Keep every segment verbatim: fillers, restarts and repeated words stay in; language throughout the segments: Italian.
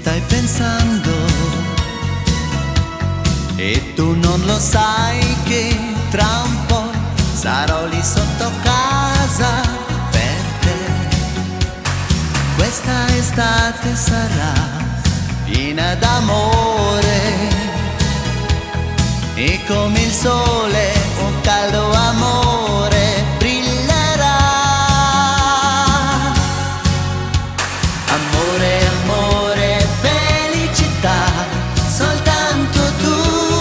stai pensando e tu non lo sai che tra un po' sarò lì sotto casa per te. Questa estate sarà piena d'amore e come il sole un caldo amore brillerà. Amore, amore, felicità, soltanto tu.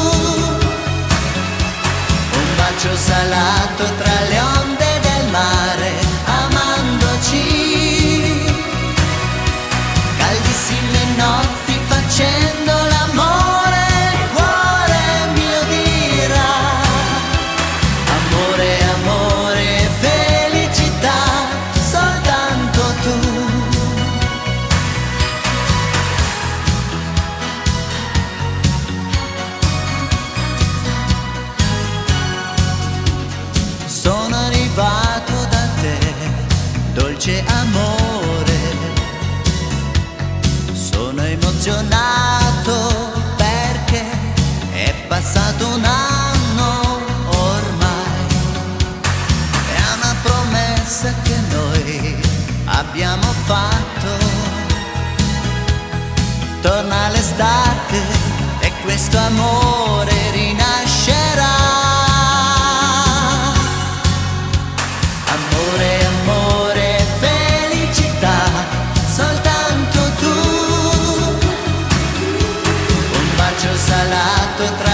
Un bacio salato tra le onde del mare, amandoci. Caldissime notti facendo l'amore, il cuore mio dirà. Amore, amore, felicità, soltanto tu. Sono arrivato da te, dolce amore. Sono emozionato perché è passato un anno ormai. È una promessa che noi abbiamo fatto. Torna l'estate e questo amore rinascerà. Amore, amore, felicità, soltanto tu. Un bacio salato tra